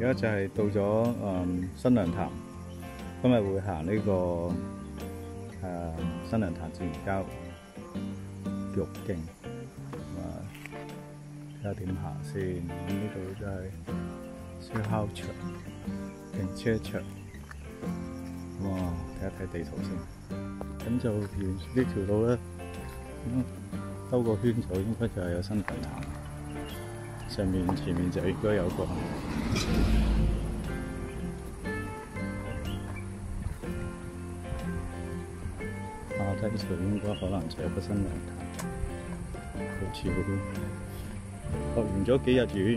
而家就係到咗新娘潭，今日會行呢、個新娘潭自然交玉徑，睇下點行先。咁呢度就係燒烤場、停車場。哇！睇一睇地圖先，咁就沿住呢條路咧，兜個圈就應該就係有新娘潭。前面就應該有個下低處應該可能就有個新娘潭，好似落完咗幾日雨，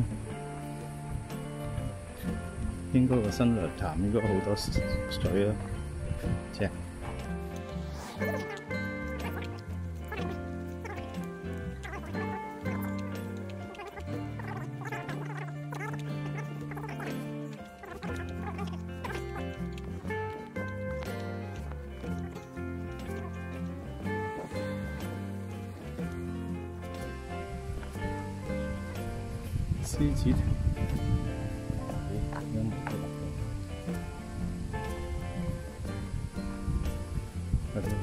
應該個新娘潭應該好多水啦，正。獅子亭，有冇得落去？係咯，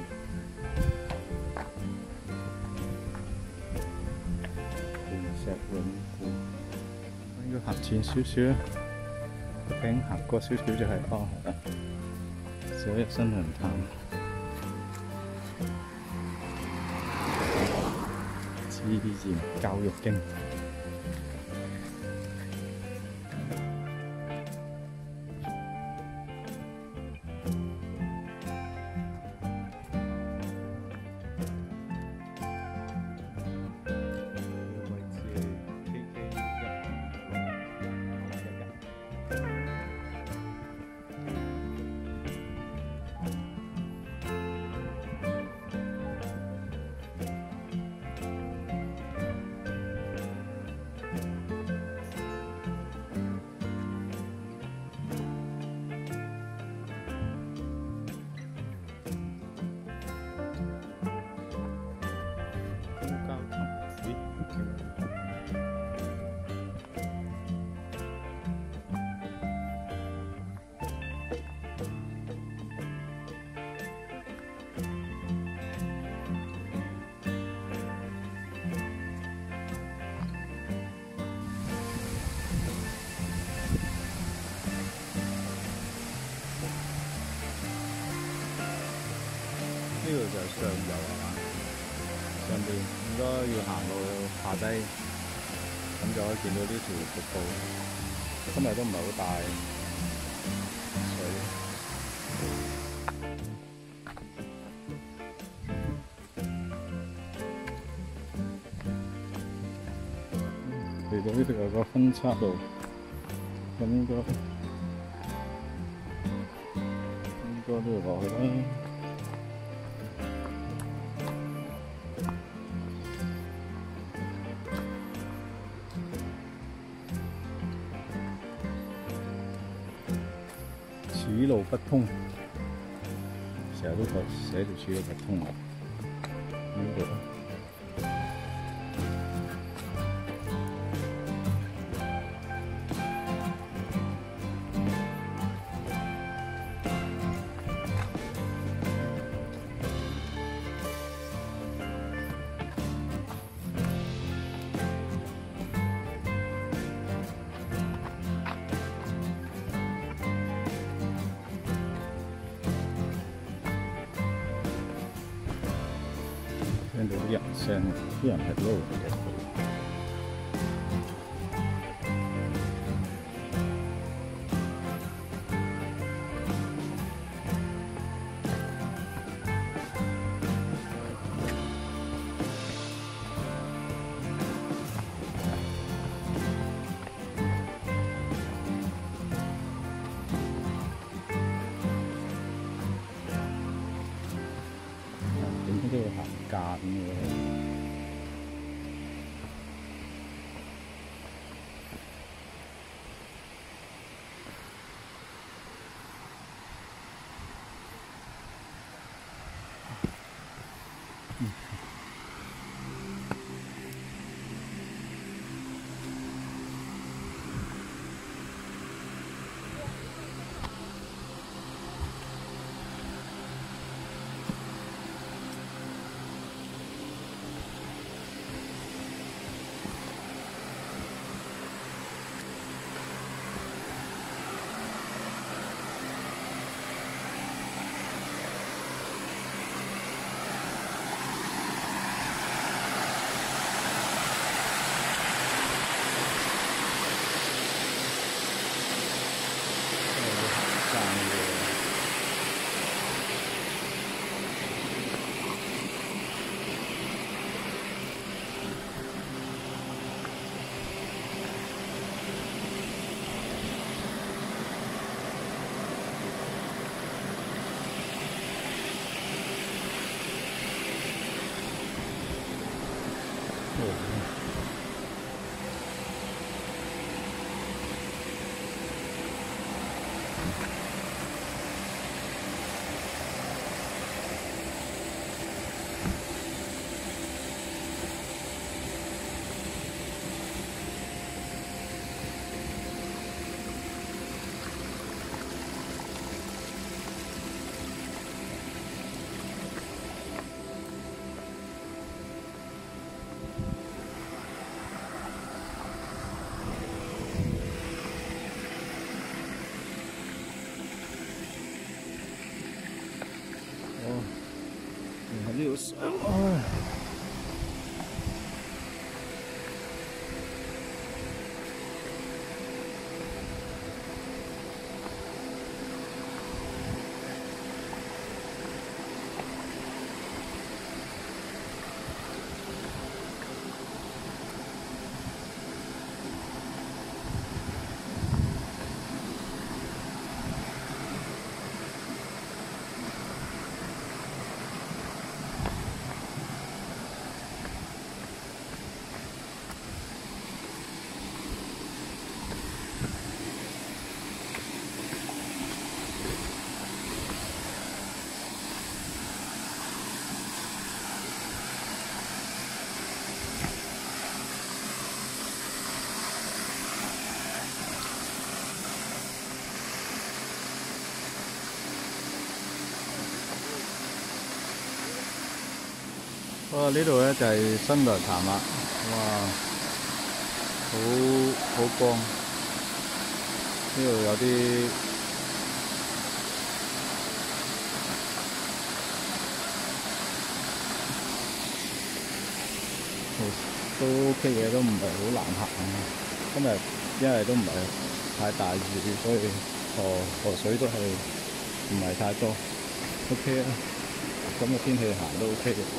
盤石永固，應該行前少少啦。個頂行過少少就係就係新娘潭。自然教育徑。呢度就係上游係嘛？上邊應該要行到下低，咁就可以見到呢條瀑布。今日都唔係好大水。嚟到呢度有個分岔路，咁應該都要落去啦。此路不通，成日都寫住此路不通啊！呢度聽到啲人聲，啲人係撈嘅。點都要行間嘅。 呢度咧就係新娘潭啦，哇，好光，呢度有啲都 OK 嘅，都唔係好難行。今日因為都唔係太大雨，所以河水都係唔係太多 ，OK 啊。咁嘅天氣行都 OK 嘅。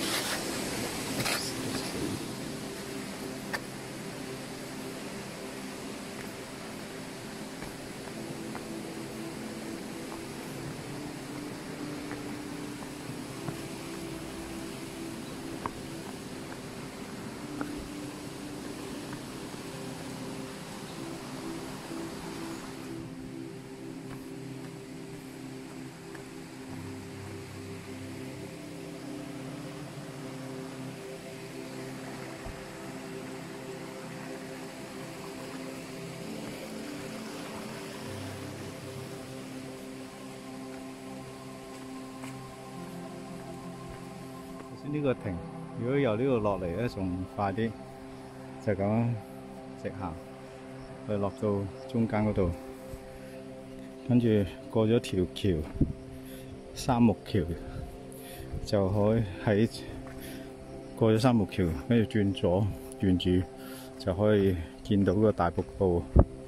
呢個停，如果由呢度落嚟咧，仲快啲，就咁樣直行，去落到中間嗰度，跟住過咗條橋，三木橋，就可以喺過咗三木橋，跟住轉左，沿住就可以見到個大瀑布。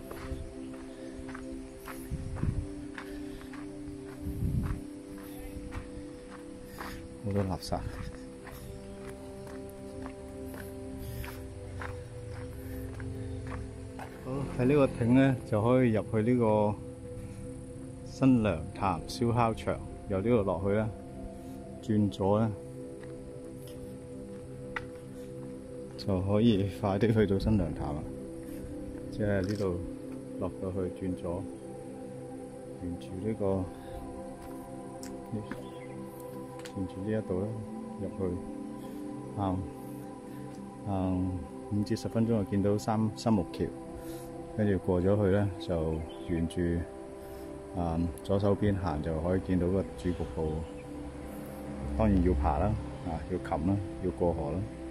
好多垃圾。喺呢個亭咧，就可以入去呢個新娘潭燒烤場。由呢度落去咧，轉左咧，就可以快啲去到新娘潭啦。即係呢度落到去轉左，沿住呢個，沿住呢一度咧入去，5至10分鐘就見到三木橋。跟住過咗去咧，就沿住左手邊行就可以見到個主瀑布。當然要爬啦，要擒啦，要過河啦。